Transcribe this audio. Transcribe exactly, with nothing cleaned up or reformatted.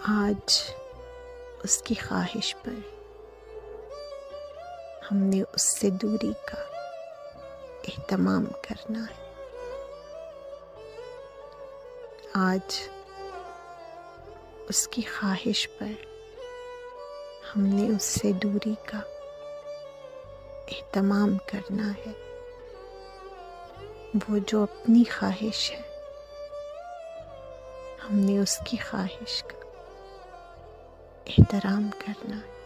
आज उसकी ख्वाहिश पर हमने उससे दूरी का एहतमाम करना है। आज उसकी ख्वाहिश पर हमने उससे दूरी का एहतमाम करना है। वो जो अपनी ख्वाहिश है, हमने उसकी ख्वाहिश का एहतराम करना है।